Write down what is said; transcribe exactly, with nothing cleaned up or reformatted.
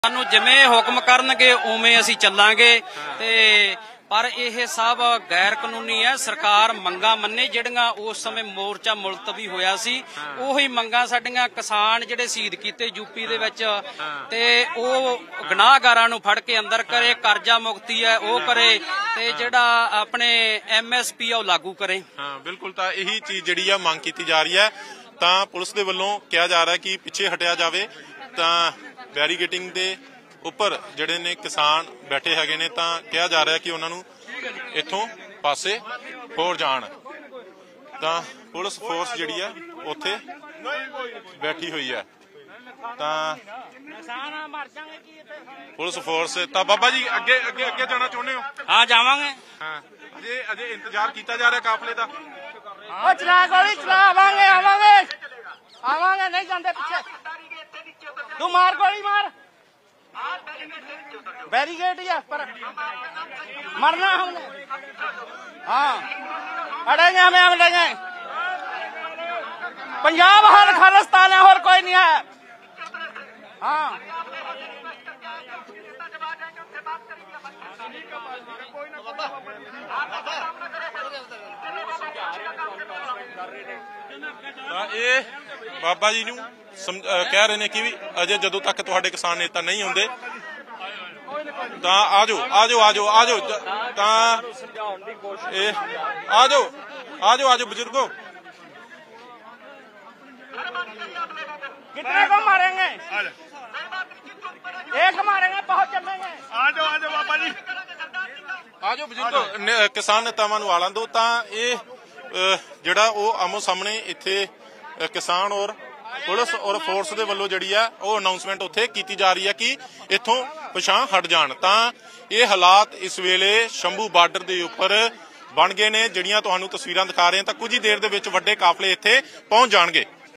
ਸਾਨੂੰ ਜਿਵੇਂ ਹੁਕਮ ਕਰਨਗੇ ਉਵੇਂ ਅਸੀਂ ਚੱਲਾਂਗੇ ਤੇ ਪਰ ਇਹ ਸਭ ਗੈਰ ਕਾਨੂੰਨੀ ਹੈ। ਸਰਕਾਰ ਮੰਗਾਂ ਮੰਨੇ ਜਿਹੜੀਆਂ ਉਸ ਸਮੇਂ ਮੋਰਚਾ ਮੁਲਤਵੀ ਹੋਇਆ ਸੀ, ਉਹੀ ਮੰਗਾਂ ਸਾਡੀਆਂ ਕਿਸਾਨ ਜਿਹੜੇ ਸ਼ਹੀਦ ਕੀਤੇ ਯੂਪੀ ਦੇ ਵਿੱਚ ਤੇ ਉਹ ਗੁਨਾਹਗਾਰਾਂ ਨੂੰ ਫੜ ਕੇ ਅੰਦਰ ਕਰੇ, ਕਰਜ਼ਾ ਮੁਕਤੀ ਹੈ ਉਹ ਕਰੇ ਤੇ ਜਿਹੜਾ ਆਪਣੇ ਐਮ ਐਸ ਪੀ ਆ ਉਹ ਲਾਗੂ ਕਰੇ। ਹਾਂ ਬਿਲकुल, ਤਾਂ ਇਹੀ ਚੀਜ਼ ਜਿਹੜੀ ਆ ਮੰਗ ਕੀਤੀ ਜਾ ਰਹੀ ਹੈ। ਤਾਂ ਪੁਲਿਸ ਦੇ ਵੱਲੋਂ ਕਿਹਾ ਜਾ ਰਿਹਾ ਕਿ ਪਿੱਛੇ ਹਟਿਆ ਜਾਵੇ, ਤਾਂ ਬੈਰੀਗੇਟਿੰਗ ਦੇ ਉੱਪਰ ਜਿਹੜੇ ਨੇ ਕਿਸਾਨ ਬੈਠੇ ਹੈਗੇ ਨੇ, ਤਾਂ ਕਿਹਾ ਜਾ ਰਿਹਾ ਕਿ ਉਹਨਾਂ ਨੂੰ ਇੱਥੋਂ ਪਾਸੇ ਹੋਰ ਜਾਣ। ਤਾਂ ਪੁਲਿਸ ਫੋਰਸ ਜਿਹੜੀ ਹੈ ਉੱਥੇ ਬੈਠੀ ਹੋਈ ਹੈ। ਤਾਂ ਪੁਲਿਸ ਫੋਰਸ ਤਾਂ ਬਾਬਾ ਜੀ ਅੱਗੇ ਅੱਗੇ ਅੱਗੇ ਜਾਣਾ ਚਾਹੁੰਦੇ ਹੋ? ਹਾਂ ਜਾਵਾਂਗੇ। ਹਾਂ ਅਜੇ ਅਜੇ ਇੰਤਜ਼ਾਰ ਕੀਤਾ ਜਾ ਰਿਹਾ ਕਾਫਲੇ ਦਾ। ਉਹ ਚਲਾ ਗੋਲੀ ਚਲਾ, ਆਵਾਂਗੇ ਆਵਾਂਗੇ ਆਵਾਂਗੇ, ਨਹੀਂ ਜਾਂਦੇ ਪਿੱਛੇ। ਤੂੰ ਮਾਰ ਗੋਲੀ ਮਾਰ, बैरिकेड ही है पर मरना हमने। हाँ अड़ेंगे हमें, हम लेंगे। पंजाब हर खालिस्तान है और कोई नहीं है। हाँ ਤਾਂ ਇਹ ਬਾਬਾ ਜੀ ਨੂੰ ਕਹਿ ਰਹੇ ਨੇ ਕਿ ਵੀ ਅਜੇ ਜਦੋਂ ਤੱਕ ਤੁਹਾਡੇ ਕਿਸਾਨ ਨੇਤਾ ਨਹੀਂ ਹੁੰਦੇ ਤਾਂ ਆ ਜਾਓ ਆ ਜਾਓ ਆ ਜਾਓ ਆ ਜਾਓ ਤਾਂ ਇਹ ਆ ਜਾਓ ਆ ਜਾਓ ਆ जाओ बुजुर्गो। कितने को मारेंगे? एक मारेंगे, बहुत जमेंगे। आ जाओ आ जाओ बाबा जी, ਆ ਜਾਓ ਬਜ਼ੁਰਗੋ। ਕਿਸਾਨ ਨੇਤਾਵਾਂ ਨੂੰ ਆ ਲਾਂ ਦਿਓ। ਤਾਂ ਇਹ ਜਿਹੜਾ ਉਹ ਆਮੋ ਸਾਹਮਣੇ ਇੱਥੇ ਕਿਸਾਨ ਔਰ ਪੁਲਿਸ ਔਰ ਫੋਰਸ ਦੇ ਵੱਲੋਂ ਜਿਹੜੀ ਆ ਉਹ ਅਨਾਉਂਸਮੈਂਟ ਉੱਥੇ ਕੀਤੀ ਜਾ ਰਹੀ ਹੈ ਕਿ ਇੱਥੋਂ ਪਛਾਂ ਹਟ ਜਾਣ। ਤਾਂ ਇਹ ਹਾਲਾਤ ਇਸ ਵੇਲੇ ਸ਼ੰਭੂ ਬਾਰਡਰ ਦੇ ਉੱਪਰ ਬਣ ਗਏ ਨੇ, ਜਿਹੜੀਆਂ ਤੁਹਾਨੂੰ ਤਸਵੀਰਾਂ ਦਿਖਾ ਰਹੇ ਹਾਂ। ਤਾਂ ਕੁਝ ਹੀ ਦੇਰ ਦੇ ਵਿੱਚ ਵੱਡੇ ਕਾਫਲੇ ਇੱਥੇ ਪਹੁੰਚ ਜਾਣਗੇ।